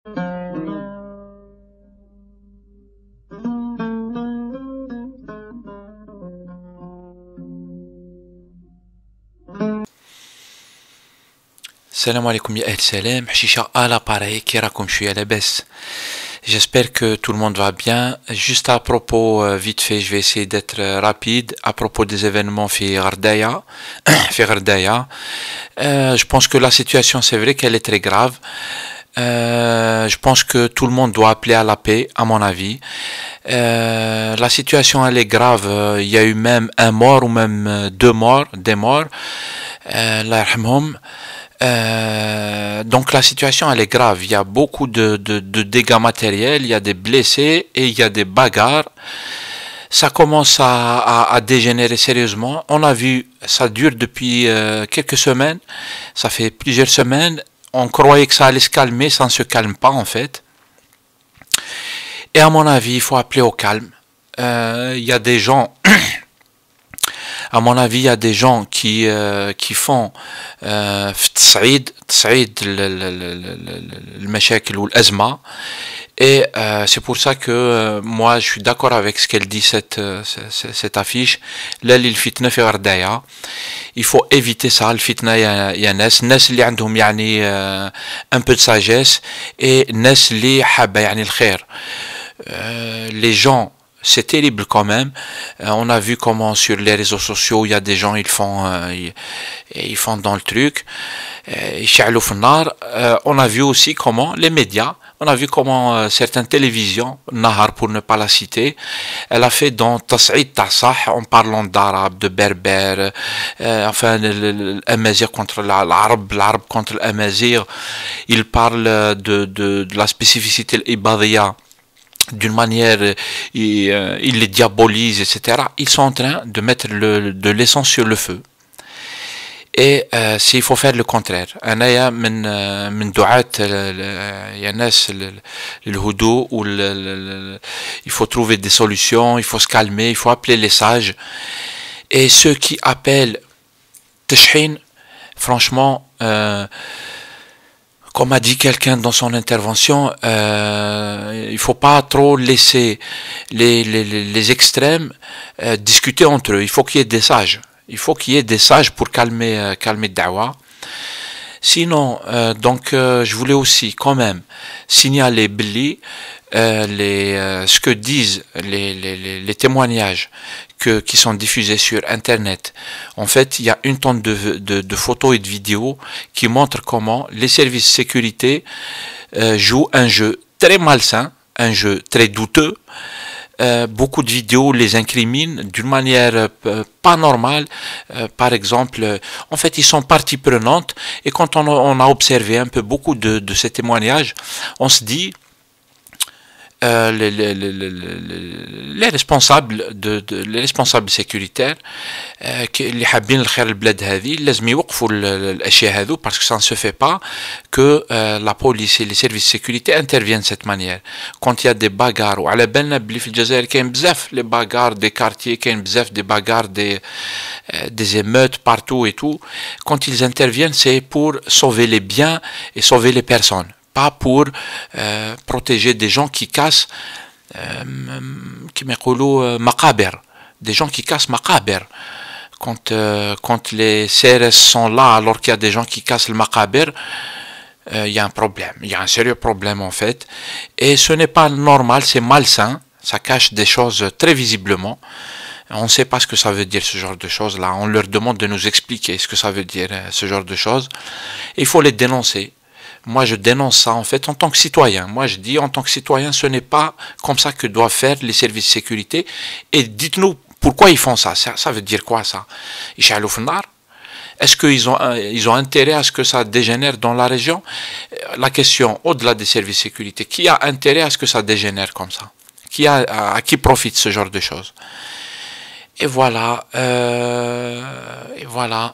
Salam alaikum ya salam, Hashisha à l'appareil, qui raconte je suis à la baisse. J'espère que tout le monde va bien. Juste à propos, vite fait, je vais essayer d'être rapide à propos des événements fi Gardaya. Fi Gardaya. Je pense que la situation, c'est vrai qu'elle est très grave. Je pense que tout le monde doit appeler à la paix, à mon avis. La situation, elle est grave. Il y a eu même un mort ou même deux morts, des morts. Allah yarhamhum. Donc la situation elle est grave, il y a beaucoup de dégâts matériels, il y a des blessés et il y a des bagarres. Ça commence à dégénérer sérieusement. On a vu, ça dure depuis quelques semaines, ça fait plusieurs semaines. On croyait que ça allait se calmer, ça ne se calme pas en fait. Et à mon avis, il faut appeler au calme. Il y a des gens à mon avis, il y a des gens qui font تصعيد المشاكل والأزمة et c'est pour ça que moi je suis d'accord avec ce qu'elle dit cette affiche. لا للفتنة في غردايا. Il faut éviter ça الفتنة يا ناس اللي عندهم يعني un peu de sagesse et ناس اللي حابة يعني الخير. Les gens c'est terrible quand même. On a vu comment sur les réseaux sociaux il y a des gens ils font dans le truc. On a vu aussi comment les médias, on a vu comment certaines télévisions, Nahar pour ne pas la citer, elle a fait dans Tas'id Tasah en parlant d'arabe, de berbère, enfin l'Amazigh contre l'arabe contre l'Amazigh. Il parle de la spécificité l'Ibadiyya d'une manière, ils les diabolisent, etc. Ils sont en train de mettre de l'essence sur le feu. Et s'il faut faire le contraire. أنا من دعاة يا ناس الهدوء il faut trouver des solutions, il faut se calmer, il faut appeler les sages. Et ceux qui appellent تشحين, franchement, comme a dit quelqu'un dans son intervention, il faut pas trop laisser les extrêmes discuter entre eux. Il faut qu'il y ait des sages. Il faut qu'il y ait des sages pour calmer Dawa. Sinon, je voulais aussi quand même signaler Billy ce que disent les témoignages qui sont diffusés sur Internet. En fait, il y a une tonne de photos et de vidéos qui montrent comment les services de sécurité jouent un jeu très malsain, un jeu très douteux. Beaucoup de vidéos les incriminent d'une manière pas normale. Par exemple, en fait, ils sont partie prenante. Et quand on a observé un peu beaucoup de ces témoignages, on se dit les responsables les responsables sécuritaires اللي حابين الخير البلاد هذه لازم يوقفوا الاشياء هذو parce que ça ne se fait pas que la police et les services de sécurité interviennent de cette manière. Quand il y a des bagarres وعلى بالنا بلي في الجزائر كاين بزاف les bagarres des quartiers, كاين بزاف des bagarres des émeutes partout et tout, quand ils interviennent c'est pour sauver les biens et sauver les personnes, pas pour protéger des gens qui cassent des gens qui cassent maqaber. Quand les CRS sont là alors qu'il y a des gens qui cassent le maqaber, il y a un problème, il y a un sérieux problème en fait, et ce n'est pas normal, c'est malsain, ça cache des choses très visiblement. On ne sait pas ce que ça veut dire ce genre de choses là, on leur demande de nous expliquer ce que ça veut dire ce genre de choses, et il faut les dénoncer. Moi je dénonce ça en fait en tant que citoyen. Moi je dis en tant que citoyen, ce n'est pas comme ça que doivent faire les services de sécurité. Et dites-nous pourquoi ils font ça. Ça veut dire quoi ça? Est-ce qu'ils ont intérêt à ce que ça dégénère dans la région? La question au-delà des services de sécurité, qui a intérêt à ce que ça dégénère comme ça? À qui profite ce genre de choses? Et voilà,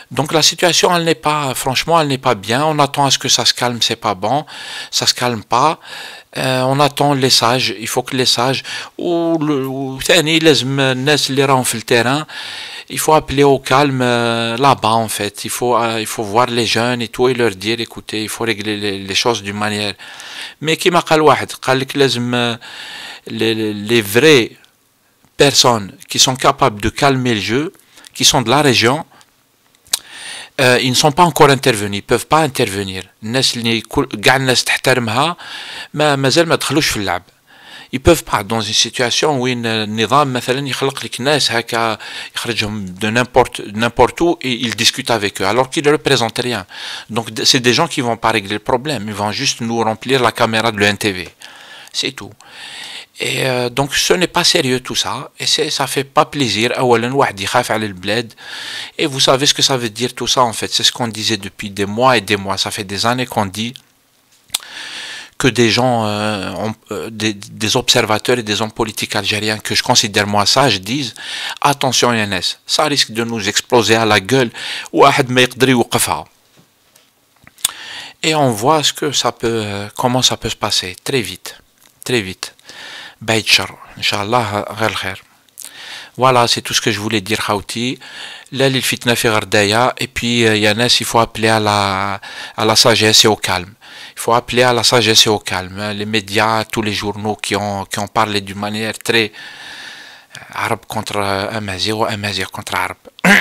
Donc la situation, elle n'est pas, franchement, elle n'est pas bien. On attend à ce que ça se calme, c'est pas bon. Ça se calme pas. On attend les sages. Il faut que les sages ou ثاني لازم الناس اللي راهم في الterrain, il faut appeler au calme là-bas en fait. Il faut voir les jeunes et tout et leur dire écoutez, il faut régler les choses d'une manière. Mais كيما قال واحد قال لك لازم les vraies personnes qui sont capables de calmer le jeu, qui sont de la région, ils ne sont pas encore intervenus, ils peuvent pas intervenir. الناس اللي كاع الناس تحترمها مازال ما دخلوش في اللعب. Ils peuvent pas dans une situation où النظام مثلا يخلق لك ناس هكا يخرجهم de n'importe où et ils discutent avec eux alors qu'ils ne représentent rien. Donc c'est des gens qui vont pas régler le problème, ils vont juste nous remplir la caméra de l'NTV. C'est tout. Et donc ce n'est pas sérieux tout ça, et ça fait pas plaisir. أولاً واحد يخاف على البلاد, et vous savez ce que ça veut dire tout ça en fait, c'est ce qu'on disait depuis des mois et des mois, ça fait des années qu'on dit que des gens, des observateurs et des hommes politiques algériens que je considère moi sages disent attention Younes, ça risque de nous exploser à la gueule, واحد ما يقدر يوقفها. Et on voit ce que ça peut, comment ça peut se passer très vite, très vite. بعيد شر ان شاء الله غير الخير. Voilà, c'est tout ce que je voulais dire Khawti. Là الفتنة في غردايا, et puis Younes, il faut appeler à la sagesse et au calme. Il faut appeler à la sagesse et au calme. Les médias, tous les journaux qui ont parlé d'une manière très arabe contre Amazigh contre arabe.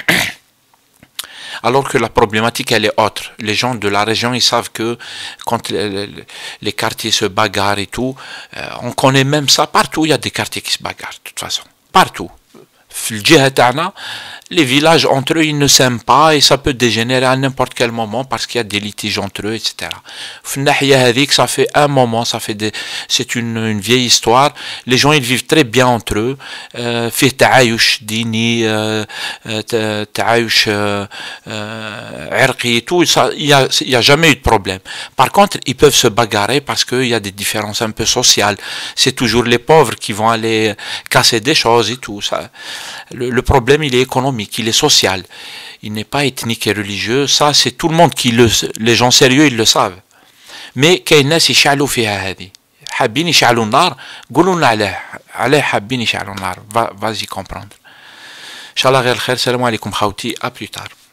Alors que la problématique elle est autre. Les gens de la région, ils savent que quand les quartiers se bagarrent et tout, on connaît même ça partout. Il y a des quartiers qui se bagarrent de toute façon, partout. Les villages entre eux, ils ne s'aiment pas et ça peut dégénérer à n'importe quel moment parce qu'il y a des litiges entre eux, etc. Ça fait un moment, c'est une vieille histoire. Les gens, ils vivent très bien entre eux. في تعايش ديني, تعايش عرقي, tout ça, il y a jamais eu de problème. Par contre, ils peuvent se bagarrer parce qu'il y a des différences un peu sociales. C'est toujours les pauvres qui vont aller casser des choses et tout ça. Le problème, il est économique, il est social. Il n'est pas ethnique et religieux. Ça, c'est tout le monde qui les gens sérieux, ils le savent. Mais كاين ناس يشعلوا فيها هذه. حابين يشعلوا النار, قولوا لنا علاه حابين يشعلوا النار. Vas-y comprendre. إن شاء الله غير الخير. السلام عليكم خاوتي. À plus tard.